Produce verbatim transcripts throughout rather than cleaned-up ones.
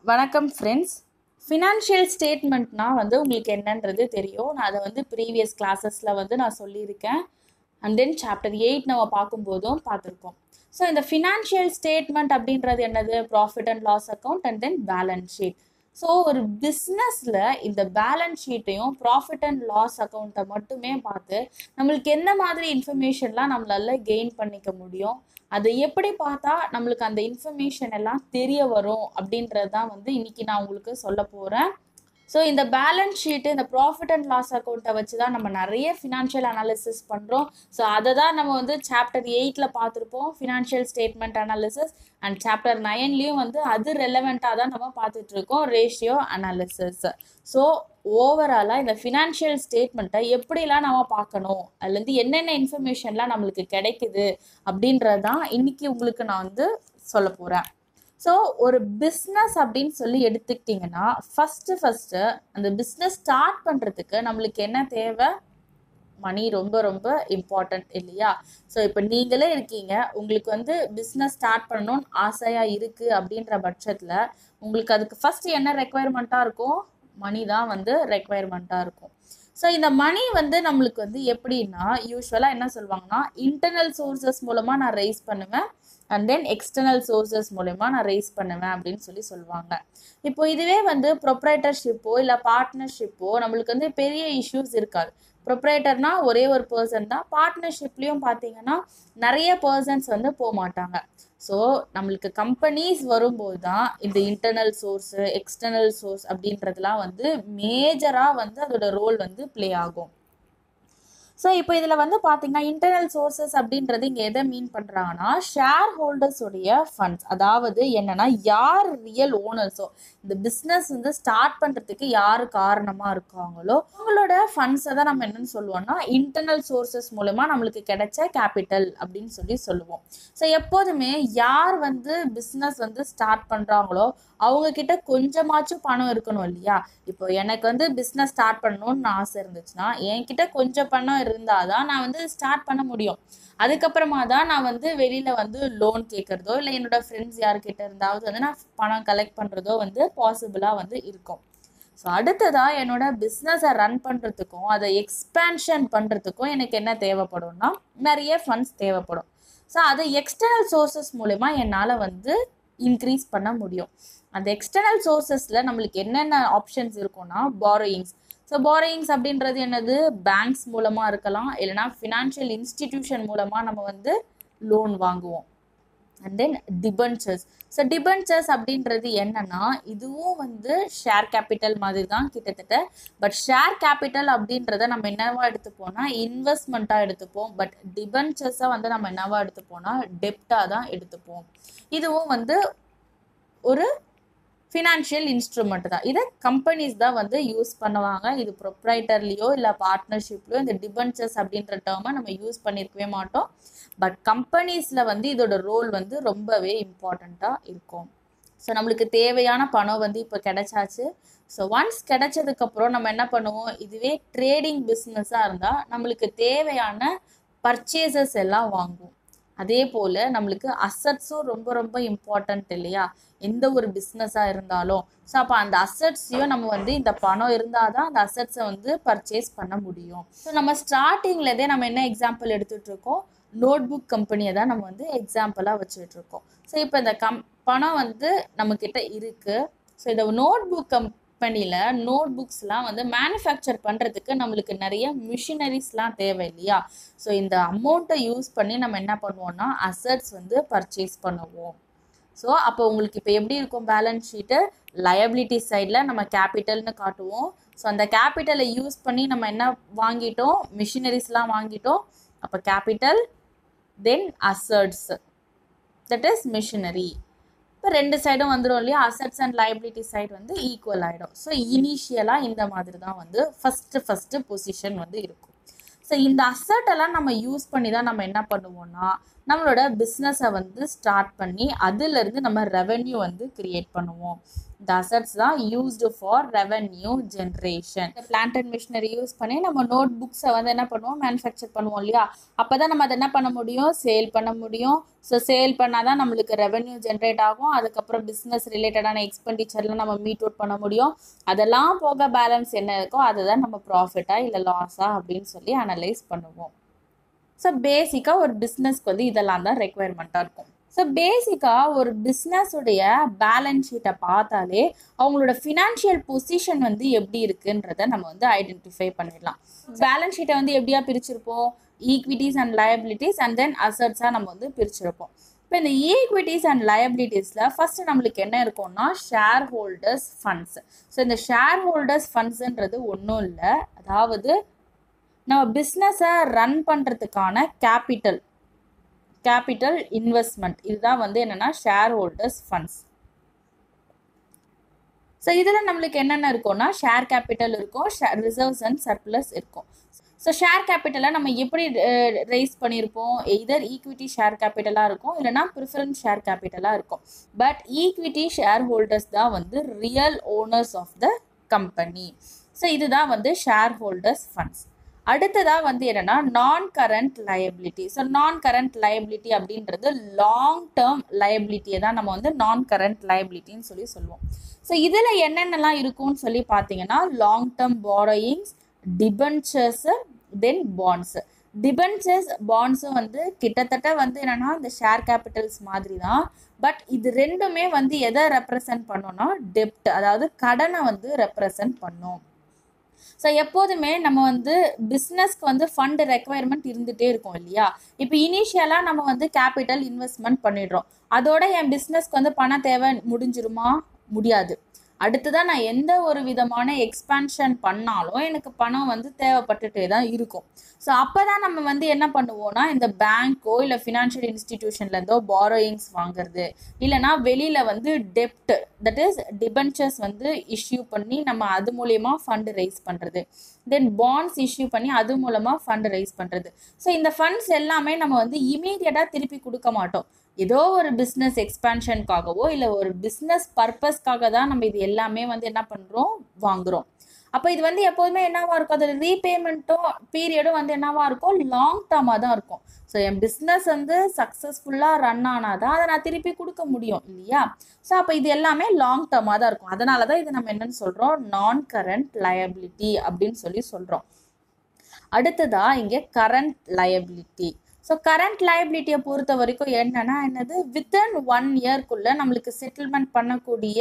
வணக்கம் friends. Financial ஸ்டேட்மெண்ட்னா வந்து உங்களுக்கு என்னன்றது தெரியும். நான் அதை வந்து ப்ரீவியஸ் கிளாஸஸில் வந்து நான் சொல்லியிருக்கேன். அண்ட் தென் சாப்டர் எயிட் நம்ம பார்க்கும்போதும் பார்த்துருக்கோம். ஸோ இந்த ஃபினான்ஷியல் ஸ்டேட்மெண்ட் அப்படின்றது என்னது? Profit and loss account and then balance sheet. So ஒரு பிஸ்னஸில் இந்த பேலன்ஸ் ஷீட்டையும் ப்ராஃபிட் அண்ட் லாஸ் அக்கௌண்ட்டை மட்டுமே பார்த்து நம்மளுக்கு எந்த மாதிரி இன்ஃபர்மேஷன்லாம் நம்மளால கெயின் பண்ணிக்க முடியும், அதை எப்படி பார்த்தா நம்மளுக்கு அந்த இன்ஃபர்மேஷன் எல்லாம் தெரிய வரும் அப்படின்றது தான் வந்து இன்னைக்கு நான் உங்களுக்கு சொல்ல போகிறேன். ஸோ இந்த பேலன்ஸ் ஷீட்டு, இந்த ப்ராஃபிட் அண்ட் லாஸ் அக்கௌண்ட்டை வச்சு தான் நம்ம நிறைய ஃபினான்ஷியல் அனாலிசிஸ் பண்ணுறோம். ஸோ அதை தான் நம்ம வந்து சாப்டர் எயிட்டில் பார்த்துருப்போம், financial statement analysis. And chapter நைன்லேயும் வந்து அது ரெலவெண்ட்டாக தான் நம்ம பார்த்துட்ருக்கோம், ரேஷியோ அனாலிசிஸ். ஸோ ஓவராலாக இந்த ஃபினான்ஷியல் ஸ்டேட்மெண்ட்டை எப்படிலாம் நம்ம பார்க்கணும், அதுலேருந்து என்னென்ன இன்ஃபர்மேஷன்லாம் நம்மளுக்கு கிடைக்குது அப்படின்றது தான் இன்றைக்கி உங்களுக்கு நான் வந்து சொல்ல போகிறேன். ஸோ ஒரு பிஸ்னஸ் அப்படின்னு சொல்லி எடுத்துக்கிட்டிங்கன்னா ஃபஸ்ட்டு ஃபஸ்ட்டு அந்த பிஸ்னஸ் ஸ்டார்ட் பண்ணுறதுக்கு நம்மளுக்கு என்ன தேவை? மணி ரொம்ப ரொம்ப இம்பார்ட்டன்ட் இல்லையா? ஸோ இப்போ நீங்களே இருக்கீங்க, உங்களுக்கு வந்து பிஸ்னஸ் ஸ்டார்ட் பண்ணணும்னு ஆசையாக இருக்குது அப்படின்ற பட்சத்தில் உங்களுக்கு அதுக்கு ஃபஸ்ட்டு என்ன ரெக்குவயர்மெண்ட்டாக இருக்கும்? மணி தான் வந்து ரெக்குவயர்மெண்ட்டாக இருக்கும். ஸோ இந்த மணி வந்து நம்மளுக்கு வந்து எப்படின்னா, யூஸ்வலாக என்ன சொல்லுவாங்கன்னா, இன்டர்னல் சோர்சஸ் மூலமாக நான் ரைஸ் பண்ணுவேன் அண்ட் தென் எக்ஸ்டர்னல் சோர்சஸ் மூலமா நான் ரைஸ் பண்ணுவேன் அப்படின்னு சொல்லி சொல்லுவாங்க. இப்போ இதுவே வந்து ப்ரொப்ரைட்டர்ஷிப்போ இல்லை பார்ட்னர்ஷிப்போ நம்மளுக்கு வந்து பெரிய இஷ்யூஸ் இருக்காது. ப்ரொப்ரைட்டர்னா ஒரே ஒரு பர்சன் தான். பார்ட்னர்ஷிப்லேயும் பார்த்தீங்கன்னா நிறைய பர்சன்ஸ் வந்து போக மாட்டாங்க. ஸோ நம்மளுக்கு கம்பெனிஸ் வரும்போது தான் இந்த இன்டர்னல் சோர்ஸு எக்ஸ்டர்னல் சோர்ஸ் அப்படின்றதுலாம் வந்து மேஜராக வந்து அதோட ரோல் வந்து ப்ளே ஆகும். ஸோ இப்போ இதில் வந்து பார்த்தீங்கன்னா இன்டர்னல் சோர்சஸ் அப்படின்றது இங்கே எதை மீன் பண்ணுறாங்கன்னா, ஷேர் ஹோல்டர்ஸுடைய ஃபண்ட்ஸ். அதாவது என்னன்னா, யார் ரியல் ஓனர்ஸோ, இந்த பிஸ்னஸ் வந்து ஸ்டார்ட் பண்ணுறதுக்கு யார் காரணமாக இருக்காங்களோ அவங்களோட ஃபண்ட்ஸை தான் நம்ம என்னன்னு சொல்லுவோம்னா இன்டர்னல் சோர்சஸ் மூலமாக நம்மளுக்கு கிடைச்ச கேபிட்டல் அப்படின்னு சொல்லி சொல்லுவோம். ஸோ எப்போதுமே யார் வந்து பிஸ்னஸ் வந்து ஸ்டார்ட் பண்ணுறாங்களோ அவங்கக்கிட்ட கொஞ்சமாச்சும் பணம் இருக்கணும் இல்லையா? இப்போ எனக்கு வந்து பிஸ்னஸ் ஸ்டார்ட் பண்ணணும்னு ஆசை இருந்துச்சுன்னா என்கிட்ட கொஞ்சம் பணம் இருந்தால் தான் நான் வந்து ஸ்டார்ட் பண்ண முடியும். அதுக்கப்புறமா தான் நான் வந்து வெளியில் வந்து லோன் கேட்குறதோ இல்லை என்னோட ஃப்ரெண்ட்ஸ் யார்கிட்ட இருந்தாவது வந்து நான் பணம் கலெக்ட் பண்ணுறதோ வந்து பாசிபிளாக வந்து இருக்கும். ஸோ அடுத்ததாக என்னோட பிஸ்னஸை ரன் பண்ணுறதுக்கும் அதை எக்ஸ்பேன்ஷன் பண்ணுறதுக்கும் எனக்கு என்ன தேவைப்படும்னா நிறைய ஃபண்ட்ஸ் தேவைப்படும். ஸோ அதை எக்ஸ்டர்னல் சோர்சஸ் மூலமா என்னால் வந்து இன்க்ரீஸ் பண்ண முடியும். அந்த எக்ஸ்டர்னல் சோர்சஸில் நம்மளுக்கு என்னென்ன ஆப்ஷன்ஸ் இருக்கும்னா பாரோயிங்ஸ். ஸோ பாரோயிங்ஸ் அப்படின்றது என்னது? பேங்க்ஸ் மூலமாக இருக்கலாம், இல்லைனா ஃபினான்ஷியல் இன்ஸ்டிடியூஷன் மூலமாக நம்ம வந்து லோன் வாங்குவோம். And then debentures. So debentures அப்படின்றது என்னன்னா, இதுவும் வந்து ஷேர் கேபிட்டல் மாதிரி தான் கிட்டத்தட்ட. பட் ஷேர் கேபிட்டல் அப்படின்றத நம்ம என்னவா எடுத்துப்போம்னா இன்வெஸ்ட்மெண்ட்டாக எடுத்துப்போம். பட் டிபென்ச்சர்ஸை வந்து நம்ம என்னவா எடுத்துப்போம்னா டெப்டாக தான் எடுத்துப்போம். இதுவும் வந்து ஒரு ஃபினான்ஷியல் இன்ஸ்ட்ருமெண்ட் தான். இதை கம்பெனிஸ் தான் வந்து யூஸ் பண்ணுவாங்க. இது ப்ரொப்ரைட்டர்லேயோ இல்லை பார்ட்னர்ஷிப்லையோ இந்த டிபென்ச்சர்ஸ் அப்படின்ற டேர்மை நம்ம யூஸ் பண்ணியிருக்கவே மாட்டோம். பட் கம்பெனிஸில் வந்து இதோட ரோல் வந்து ரொம்பவே இம்பார்ட்டண்ட்டாக இருக்கும். ஸோ நம்மளுக்கு தேவையான பணம் வந்து இப்போ கிடைச்சாச்சு. ஸோ ஒன்ஸ் கிடைச்சதுக்கப்புறம் நம்ம என்ன பண்ணுவோம்? இதுவே ட்ரேடிங் பிஸ்னஸாக இருந்தால் நம்மளுக்கு தேவையான பர்ச்சேசஸ் எல்லாம் வாங்குவோம். அதே போல் நம்மளுக்கு அசட்ஸும் ரொம்ப ரொம்ப இம்பார்ட்டன்ட் இல்லையா? எந்த ஒரு பிஸ்னஸாக இருந்தாலும். ஸோ அப்போ அந்த அசட்ஸையும் நம்ம வந்து இந்த பணம் இருந்தால் தான் அந்த அசட்ஸை வந்து பர்ச்சேஸ் பண்ண முடியும். ஸோ நம்ம ஸ்டார்டிங்லேருந்தே நம்ம என்ன எக்ஸாம்பிள் எடுத்துகிட்டு இருக்கோம்? நோட் புக் கம்பெனியை தான் நம்ம வந்து எக்ஸாம்பிளாக வச்சுட்டு இருக்கோம். ஸோ இப்போ இந்த கம் பணம் வந்து நம்மக்கிட்ட இருக்குது. ஸோ இந்த நோட் புக் கம்பெனியில் நோட் புக்ஸ்லாம் வந்து மேனுஃபேக்சர் பண்ணுறதுக்கு நம்மளுக்கு நிறைய மிஷினரிஸ்லாம் தேவை இல்லையா? ஸோ இந்த அமௌண்ட்டை யூஸ் பண்ணி நம்ம என்ன பண்ணுவோம்னா அசட்ஸ் வந்து பர்ச்சேஸ் பண்ணுவோம். ஸோ அப்போ உங்களுக்கு இப்போ எப்படி இருக்கும் பேலன்ஸ் ஷீட்டு? லயபிலிட்டி சைடில் நம்ம கேபிட்டல்னு காட்டுவோம். ஸோ அந்த கேபிட்டலை யூஸ் பண்ணி நம்ம என்ன வாங்கிட்டோம்? மிஷினரிஸ்லாம் வாங்கிட்டோம். அப்போ capital then assets, that is machinery. இப்போ ரெண்டு சைடும் வந்துடும் இல்லையா? அசட்ஸ் அண்ட் லயபிலிட்டி சைடு வந்து ஈக்குவல் ஆகிடும். ஸோ இனிஷியலாக இந்த மாதிரி தான் வந்து ஃபஸ்ட்டு ஃபஸ்ட்டு பொசிஷன் வந்து இருக்கும். ஸோ இந்த அசட்டெல்லாம் நம்ம யூஸ் பண்ணி தான் நம்ம என்ன பண்ணுவோம்னா நம்மளோட பிஸ்னஸை வந்து ஸ்டார்ட் பண்ணி அதுலேருந்து நம்ம ரெவென்யூ வந்து கிரியேட் பண்ணுவோம். இந்த அசட்ஸ் தான் யூஸ்டு ஃபார் ரெவென்யூ ஜென்ரேஷன். இந்த பிளான்ட் அண்ட் மிஷினரி யூஸ் பண்ணி நம்ம நோட் புக்ஸை வந்து என்ன பண்ணுவோம், மேனுஃபேக்சர் பண்ணுவோம் இல்லையா. அப்போ தான் நம்ம அதை என்ன பண்ண முடியும், சேல் பண்ண முடியும். ஸோ சேல் பண்ணால் தான் நம்மளுக்கு ரெவென்யூ ஜென்ரேட் ஆகும். அதுக்கப்புறம் பிஸ்னஸ் ரிலேட்டடான எக்ஸ்பெண்டிச்சர்லாம் நம்ம மீட் அவுட் பண்ண முடியும். அதெல்லாம் போக பேலன்ஸ் என்ன இருக்கோ அதுதான் நம்ம ப்ராஃபிட்டா இல்லை லாஸா அப்படின்னு சொல்லி அனலைஸ் பண்ணுவோம். ஸோ பேசிக்காக ஒரு பிஸ்னஸ்க்கு வந்து இதெல்லாம் தான் ரெக்குவயர்மெண்ட்டாக இருக்கும். ஸோ பேசிக்காக ஒரு பிஸ்னஸுடைய பேலன்ஸ் ஷீட்டை பார்த்தாலே அவங்களோட ஃபினான்ஷியல் பொசிஷன் வந்து எப்படி இருக்குன்றத நம்ம வந்து ஐடென்டிஃபை பண்ணிடலாம். பேலன்ஸ் ஷீட்டை வந்து எப்படியா பிரிச்சிருப்போம், equities and liabilities and then அசட்ஸாக நம்ம வந்து பிரிச்சிருப்போம். இப்போ இந்த ஈக்விட்டிஸ் அண்ட் லயபிலிட்டிஸில் ஃபஸ்ட்டு நம்மளுக்கு என்ன இருக்கும்னா ஷேர் ஹோல்டர்ஸ் ஃபண்ட்ஸ். ஸோ இந்த ஷேர் ஹோல்டர்ஸ் ஃபண்ட்ஸுன்றது ஒன்றும் இல்லை, அதாவது நம்ம பிஸ்னஸை ரன் பண்ணுறதுக்கான கேபிட்டல் கேபிட்டல் இன்வெஸ்ட்மெண்ட். இதுதான் வந்து என்னென்னா ஷேர் ஹோல்டர்ஸ் ஃபண்ட்ஸ். ஸோ இதில் நம்மளுக்கு என்னென்ன இருக்கும்னா ஷேர் கேபிட்டல் இருக்கும், ஷேர் ரிசர்வ்ஸ் அண்ட் சர்ப்ளஸ் இருக்கும். ஸோ ஷேர் கேபிட்டலை நம்ம எப்படி ரைஸ் பண்ணியிருப்போம், எய்தர் ஈக்விட்டி ஷேர் கேபிட்டலாக இருக்கும் இல்லைனா ப்ரிஃபரன்ஸ் ஷேர் கேபிட்டலாக இருக்கும். பட் ஈக்விட்டி ஷேர் ஹோல்டர்ஸ் தான் வந்து real owners of the company. So இதுதான் வந்து ஷேர் ஹோல்டர்ஸ் ஃபண்ட்ஸ். அடுத்ததாக வந்து என்னென்னா நான் கரண்ட் லயபிலிட்டி. ஸோ நான் கரண்ட் லயபிலிட்டி அப்படின்றது லாங் டேர்ம் லயபிலிட்டியை தான் நம்ம வந்து நான் கரண்ட் லயபிலிட்டின்னு சொல்லி சொல்லுவோம். ஸோ இதில் என்னென்னலாம் இருக்கும்னு சொல்லி பார்த்தீங்கன்னா long term borrowings, debentures, then bonds. Debentures பாண்ட்ஸும் வந்து கிட்டத்தட்ட வந்து என்னென்னா இந்த ஷேர் கேபிட்டல்ஸ் மாதிரி தான். பட் இது ரெண்டுமே வந்து எதை ரெப்ரசன்ட் பண்ணோம்னா டெப்ட், அதாவது கடனை வந்து ரெப்ரசன்ட் பண்ணும். ஸோ எப்போதுமே நம்ம வந்து பிஸ்னஸ்க்கு வந்து ஃபண்டு ரெக்குவயர்மெண்ட் இருந்துகிட்டே இருக்கும் இல்லையா. இப்போ இனிஷியலாக நம்ம வந்து கேபிட்டல் இன்வெஸ்ட்மெண்ட் பண்ணிடுறோம், அதோட என் பிஸ்னஸ்க்கு வந்து பண தேவை முடிஞ்சிருமா, முடியாது. அடுத்ததான் நான் எந்த ஒரு விதமான எக்ஸ்பான்ஷன் பண்ணாலும் எனக்கு பணம் வந்து தேவைப்பட்டுட்டே தான் இருக்கும். ஸோ அப்போ தான் நம்ம வந்து என்ன பண்ணுவோம்னா இந்த பேங்க்கோ இல்லை ஃபினான்ஷியல் இன்ஸ்டிடியூஷன்லேருந்தோ பாரோயிங்ஸ் வாங்குறது, இல்லைனா வெளியில் வந்து டெப்ட் தட் இஸ் டிபென்ச்சர்ஸ் வந்து இஷ்யூ பண்ணி நம்ம அது மூலயமா ஃபண்டு ரைஸ் பண்ணுறது, தென் பாண்ட்ஸ் இஷ்யூ பண்ணி அது மூலமாக ஃபண்டு ரைஸ் பண்ணுறது. ஸோ இந்த ஃபண்ட்ஸ் எல்லாமே நம்ம வந்து இமீடியட்டாக திருப்பி கொடுக்க மாட்டோம். ஏதோ ஒரு பிஸ்னஸ் எக்ஸ்பான்ஷனுக்காகவோ இல்லை ஒரு பிஸ்னஸ் பர்பஸ்க்காக தான் நம்ம இது எல்லாமே வந்து என்ன பண்ணுறோம், வாங்குகிறோம். அப்போ இது வந்து எப்போதுமே என்னவா இருக்கும், அதோட ரீபேமெண்ட்டும் பீரியடும் வந்து என்னவா இருக்கும், லாங் டேர்மாக தான் இருக்கும். ஸோ என் பிஸ்னஸ் வந்து சக்ஸஸ்ஃபுல்லாக ரன் ஆனால் தான் அதை நான் திருப்பி கொடுக்க முடியும் இல்லையா. ஸோ அப்போ இது எல்லாமே லாங் டேர்மாக தான் இருக்கும். அதனால தான் இது நம்ம என்னன்னு சொல்கிறோம், நான் கரண்ட் லயபிலிட்டி அப்படின்னு சொல்லி சொல்கிறோம். அடுத்ததா இங்கே கரண்ட் லயபிலிட்டி. ஸோ கரண்ட் லயபிலிட்டியை பொறுத்த வரைக்கும் என்னன்னா என்னது, வித்தின் ஒன் இயர்க்குள்ளே நம்மளுக்கு செட்டில்மெண்ட் பண்ணக்கூடிய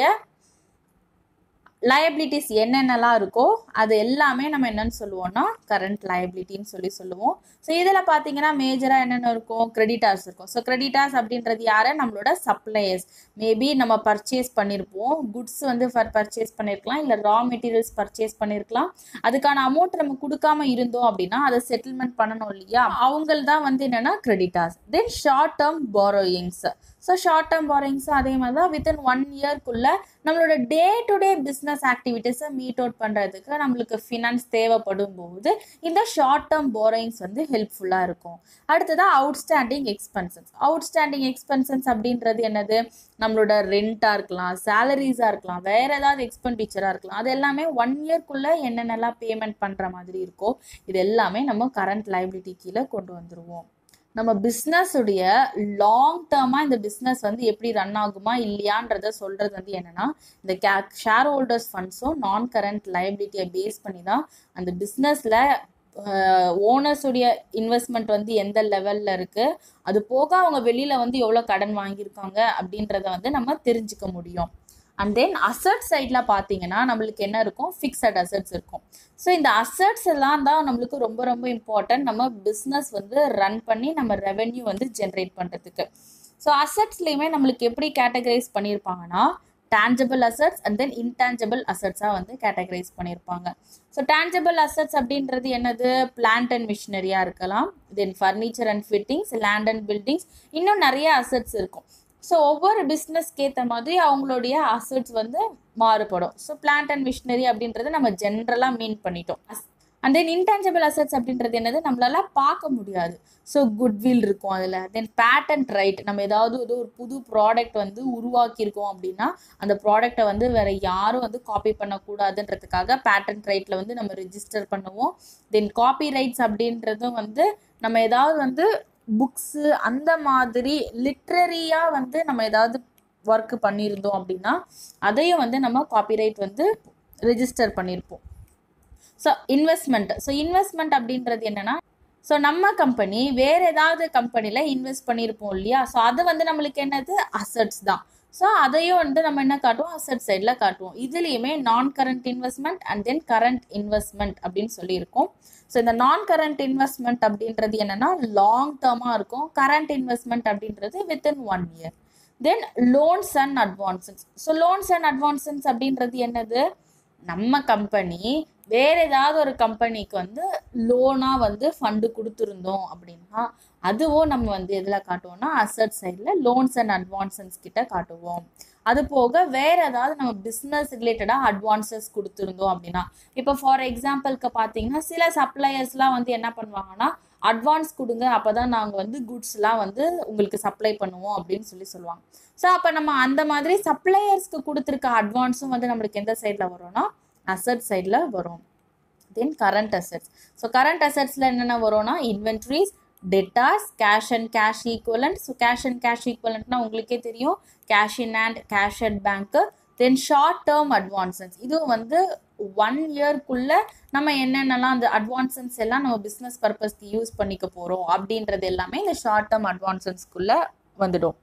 லயபிலிட்டிஸ் என்னென்னலாம் இருக்கோ அது எல்லாமே நம்ம என்னன்னு சொல்லுவோம்னா கரண்ட் லயபிலிட்டின்னு சொல்லி சொல்லுவோம். ஸோ இதில் பார்த்தீங்கன்னா மேஜராக என்னென்ன இருக்கும், கிரெடிட்டார்ஸ் இருக்கும். ஸோ கிரெடிட்டார்ஸ் அப்படின்றது யார், நம்மளோட சப்ளையர்ஸ். மேபி நம்ம பர்ச்சேஸ் பண்ணியிருப்போம், குட்ஸ் வந்து ஃபர் பர்ச்சேஸ் பண்ணியிருக்கலாம், இல்லை ரா மெட்டீரியல்ஸ் பர்ச்சேஸ் பண்ணியிருக்கலாம். அதுக்கான அமௌண்ட் நம்ம கொடுக்காம இருந்தோம் அப்படின்னா அதை செட்டில்மெண்ட் பண்ணணும் இல்லையா, அவங்கள் தான் வந்து என்னென்னா creditors. Then short term borrowings. So short term பாரோயிங்ஸும் அதே மாதிரி தான் வித்தின் ஒன் இயர்க்குள்ளே நம்மளோட டே டு டே பிஸ்னஸ் ஆக்டிவிட்டீஸை மீட் அவுட் பண்ணுறதுக்கு நம்மளுக்கு ஃபினான்ஸ் தேவைப்படும் போது இந்த ஷார்ட் டேர்ம் பாரோயிங்ஸ் வந்து ஹெல்ப்ஃபுல்லாக இருக்கும். அடுத்ததாக அவுட்ஸ்டாண்டிங் எக்ஸ்பென்சஸ். அவுட்ஸ்டாண்டிங் எக்ஸ்பென்சஸ் அப்படின்றது என்னது, நம்மளோட ரெண்ட்டாக இருக்கலாம், சேலரிஸாக இருக்கலாம், வேறு ஏதாவது எக்ஸ்பெண்டிச்சராக இருக்கலாம். அது எல்லாமே ஒன் இயர்க்குள்ளே என்னென்னலாம் பேமெண்ட் பண்ணுற மாதிரி இருக்கோ இது எல்லாமே நம்ம கரண்ட் லைபிலிட்டி கீழே கொண்டு வந்துடுவோம். நம்ம பிஸ்னஸுடைய லாங் டேர்மாக இந்த பிஸ்னஸ் வந்து எப்படி ரன் ஆகுமா இல்லையான்றத சொல்கிறது வந்து என்னென்னா இந்த கே ஷேர் ஹோல்டர்ஸ் ஃபண்ட்ஸும் நான் கரண்ட் லைபிலிட்டியை பேஸ் பண்ணி தான் அந்த பிஸ்னஸில் ஓனர்ஸுடைய இன்வெஸ்ட்மெண்ட் வந்து எந்த லெவலில் இருக்குது, அது போக அவங்க வெளியில் வந்து எவ்வளோ கடன் வாங்கியிருக்காங்க அப்படின்றத வந்து நம்ம தெரிஞ்சுக்க முடியும். அண்ட் தென் அசட் சைடில் பார்த்தீங்கன்னா நம்மளுக்கு என்ன இருக்கும், ஃபிக்ஸட் அசட்ஸ் இருக்கும். ஸோ இந்த அசட்ஸ் எல்லாம் தான் நம்மளுக்கு ரொம்ப ரொம்ப இம்பார்ட்டன்ட் நம்ம பிஸ்னஸ் வந்து ரன் பண்ணி நம்ம ரெவென்யூ வந்து ஜென்ரேட் பண்ணுறதுக்கு. ஸோ அசட்ஸ்லேயுமே நம்மளுக்கு எப்படி கேட்டகரைஸ் பண்ணியிருப்பாங்கன்னா tangible assets and then intangible assets வந்து கேட்டகரைஸ் பண்ணியிருப்பாங்க. ஸோ tangible assets அப்படின்றது என்னது, பிளான்ட் அண்ட் மிஷினரியாக இருக்கலாம், then furniture and fittings, land and buildings, இன்னும் நிறைய அசட்ஸ் இருக்கும். ஸோ ஒவ்வொரு பிஸ்னஸ்க்கு ஏற்ற மாதிரி அவங்களுடைய அசட்ஸ் வந்து மாறுபடும். ஸோ பிளான்ட் அண்ட் மிஷினரி அப்படின்றது நம்ம ஜென்ரலாக மீன் பண்ணிட்டோம். அண்ட் தென் இன்டான்ஜிபிள் அசட்ஸ் அப்படின்றது என்னது, நம்மளால பார்க்க முடியாது. ஸோ குட்வில் இருக்கும் அதில். தென் பேட்டன்ட் ரைட், நம்ம ஏதாவது ஏதோ ஒரு புது ப்ராடக்ட் வந்து உருவாக்கியிருக்கோம் அப்படின்னா அந்த ப்ராடக்டை வந்து வேற யாரும் வந்து காப்பி பண்ணக்கூடாதுன்றதுக்காக பேட்டன்ட் ரைட்டில் வந்து நம்ம ரிஜிஸ்டர் பண்ணுவோம். தென் காப்பி ரைட்ஸ் அப்படின்றதும் வந்து நம்ம ஏதாவது வந்து புக்ஸு அந்த மாதிரி லிட்ரரியாக வந்து நம்ம ஏதாவது ஒர்க் பண்ணியிருந்தோம் அப்படின்னா அதையும் வந்து நம்ம காப்பிரைட் வந்து ரெஜிஸ்டர் பண்ணியிருப்போம். ஸோ இன்வெஸ்ட்மெண்ட், ஸோ இன்வெஸ்ட்மெண்ட் அப்படின்றது என்னன்னா, ஸோ நம்ம கம்பெனி வேற ஏதாவது கம்பெனியில் இன்வெஸ்ட் பண்ணியிருப்போம் இல்லையா, ஸோ அது வந்து நம்மளுக்கு என்னது, அசட்ஸ் தான். ஸோ அதையும் வந்து நம்ம என்ன காட்டுவோம், அசட் சைடில் காட்டுவோம். இதுலேயுமே non current investment and then current investment அப்படின்னு சொல்லியிருக்கோம். ஸோ இந்த நான் கரண்ட் இன்வெஸ்ட்மெண்ட் அப்படின்றது என்னன்னா லாங் டேர்மாக இருக்கும். கரண்ட் இன்வெஸ்ட்மெண்ட் அப்படின்றது within one year. Then loans and advances. So loans and advances அப்படின்றது என்னது, நம்ம கம்பெனி வேற ஏதாவது ஒரு கம்பெனிக்கு வந்து லோனாக வந்து ஃபண்டு கொடுத்துருந்தோம் அப்படின்னா அதுவும் நம்ம வந்து எதில் காட்டுவோம்னா அசட் சைடில் லோன்ஸ் அண்ட் அட்வான்சஸ் கிட்ட காட்டுவோம். அது போக வேற ஏதாவது நம்ம பிஸ்னஸ் ரிலேட்டடாக அட்வான்சஸ் கொடுத்துருந்தோம் அப்படின்னா, இப்போ ஃபார் எக்ஸாம்பிளுக்கு பார்த்தீங்கன்னா சில சப்ளையர்ஸ்லாம் வந்து என்ன பண்ணுவாங்கன்னா அட்வான்ஸ் கொடுங்க, அப்போ தான் நாங்கள் வந்து குட்ஸ்லாம் வந்து உங்களுக்கு சப்ளை பண்ணுவோம் அப்படின்னு சொல்லி சொல்லுவாங்க. ஸோ அப்போ நம்ம அந்த மாதிரி சப்ளையர்ஸ்க்கு கொடுத்துருக்க அட்வான்ஸும் வந்து நம்மளுக்கு எந்த சைடில் வரும்னா அசட் சைடில் வரும். Then current assets. So current அசட்ஸில் என்னென்ன வரும்னா inventories, debtors, cash and cash equivalent. So cash and cash ஈக்குவலண்ட்னா உங்களுக்கே தெரியும், cash in hand, cash at bank. Then short term advances, இதுவும் வந்து ஒன் இயர்க்குள்ள நம்ம என்னென்னலாம் அந்த அட்வான்சஸ் எல்லாம் நம்ம பிஸ்னஸ் பர்பஸ்க்கு யூஸ் பண்ணிக்க போகிறோம் அப்படின்றது எல்லாமே இந்த ஷார்ட் டேர்ம் அட்வான்சஸ்க்குள்ளே வந்துடும்.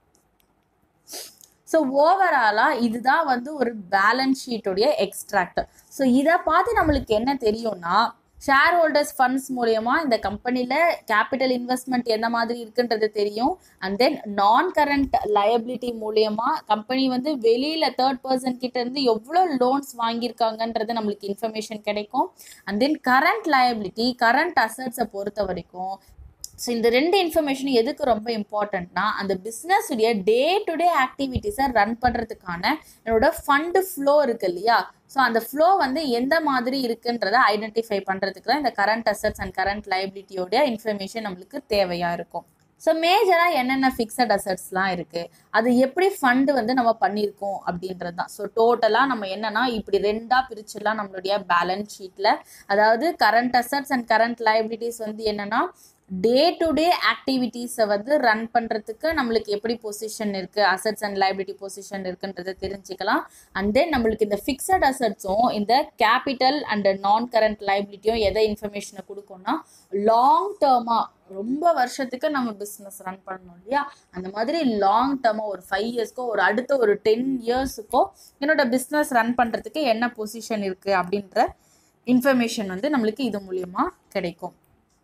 ஸோ ஓவராலாக இதுதான் வந்து ஒரு பேலன்ஸ் ஷீட்டோடைய எக்ஸ்ட்ராக்ட். ஸோ இதை பார்த்து நம்மளுக்கு என்ன தெரியும்னா, ஷேர் ஹோல்டர்ஸ் ஃபண்ட்ஸ் மூலயமா இந்த கம்பெனியில் கேபிட்டல் இன்வெஸ்ட்மெண்ட் எந்த மாதிரி இருக்குன்றது தெரியும். அண்ட் தென் நான் கரண்ட் லயபிலிட்டி மூலயமா கம்பெனி வந்து வெளியில் தேர்ட் பர்சன் கிட்ட இருந்து எவ்வளோ லோன்ஸ் வாங்கியிருக்காங்கன்றது நம்மளுக்கு இன்ஃபர்மேஷன் கிடைக்கும். And then current liability, current அசட்ஸை பொறுத்த வரைக்கும் ஸோ இந்த ரெண்டு இன்ஃபர்மேஷனும் எதுக்கு ரொம்ப இம்பார்ட்டன்ட்னா, அந்த பிஸ்னஸுடைய டே டு டே ஆக்டிவிட்டீஸை ரன் பண்ணுறதுக்கான என்னோட ஃபண்டு ஃப்ளோ இருக்கு இல்லையா, ஸோ அந்த ஃப்ளோ வந்து எந்த மாதிரி இருக்குன்றதை ஐடென்டிஃபை பண்ணுறதுக்கு தான் இந்த கரண்ட் அசட்ஸ் அண்ட் கரண்ட் லைபிலிட்டியோடைய இன்ஃபர்மேஷன் நம்மளுக்கு தேவையாக இருக்கும். ஸோ மேஜராக என்னென்ன ஃபிக்ஸட் அசட்ஸ்லாம் இருக்குது, அது எப்படி ஃபண்டு வந்து நம்ம பண்ணியிருக்கோம் அப்படின்றது தான். ஸோ டோட்டலாக நம்ம என்னென்னா இப்படி ரெண்டாக பிரிச்சுலாம் நம்மளுடைய பேலன்ஸ் ஷீட்டில், அதாவது current assets and current liabilities வந்து என்னென்னா டே டு டே ஆக்டிவிட்டீஸை வந்து ரன் பண்ணுறதுக்கு நம்மளுக்கு எப்படி பொசிஷன் இருக்குது, அசட்ஸ் அண்ட் லைபிலிட்டி பொசிஷன் இருக்குன்றதை தெரிஞ்சுக்கலாம். அண்ட் தென் நம்மளுக்கு இந்த ஃபிக்ஸட் அசட்ஸும் இந்த கேபிட்டல் அண்ட் நான் கரண்ட் லைபிலிட்டியும் எதை இன்ஃபர்மேஷனை கொடுக்கும்னா லாங் டேர்மாக ரொம்ப வருஷத்துக்கு நம்ம பிஸ்னஸ் ரன் பண்ணணும் இல்லையா, அந்த மாதிரி லாங் டேர்மாக ஒரு ஃபைவ் இயர்ஸ்க்கோ ஒரு அடுத்த ஒரு டென் இயர்ஸுக்கோ என்னோட பிஸ்னஸ் ரன் பண்ணுறதுக்கு என்ன பொசிஷன் இருக்குது அப்படின்ற இன்ஃபர்மேஷன் வந்து நம்மளுக்கு இது மூலியமாக கிடைக்கும்.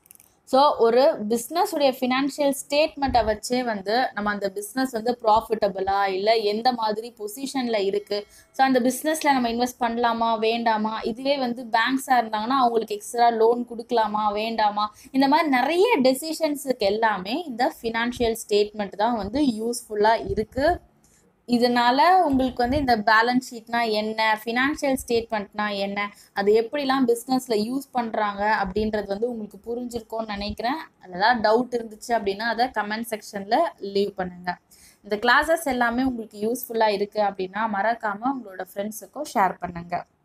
ஸோ ஒரு பிஸ்னஸ் உடைய ஃபினான்ஷியல் ஸ்டேட்மெண்ட்டை வச்சே வந்து நம்ம அந்த பிஸ்னஸ் வந்து ப்ராஃபிட்டபிளா இல்லை எந்த மாதிரி பொசிஷனில் இருக்குது, ஸோ அந்த பிஸ்னஸில் நம்ம இன்வெஸ்ட் பண்ணலாமா வேண்டாமா, இதுவே வந்து பேங்க்ஸாக இருந்தாங்கன்னா அவங்களுக்கு எக்ஸ்ட்ரா லோன் கொடுக்கலாமா வேண்டாமா, இந்த மாதிரி நிறைய டெசிஷன்ஸுக்கு எல்லாமே இந்த ஃபினான்ஷியல் ஸ்டேட்மெண்ட் தான் வந்து யூஸ்ஃபுல்லாக இருக்குது. இதனால உங்களுக்கு வந்து இந்த பேலன்ஸ் ஷீட்னா என்ன, ஃபினான்ஷியல் ஸ்டேட்மெண்ட்னா என்ன, அது எப்படிலாம் பிஸ்னஸில் யூஸ் பண்ணுறாங்க அப்படின்றது வந்து உங்களுக்கு புரிஞ்சிருக்கோன்னு நினைக்கிறேன். அதெல்லாம் டவுட் இருந்துச்சு அப்படின்னா அதை கமெண்ட் செக்ஷனில் லீவ் பண்ணுங்கள். இந்த கிளாஸஸ் எல்லாமே உங்களுக்கு யூஸ்ஃபுல்லாக இருக்குது அப்படின்னா மறக்காமல் உங்களோட ஃப்ரெண்ட்ஸுக்கும் ஷேர் பண்ணுங்கள்.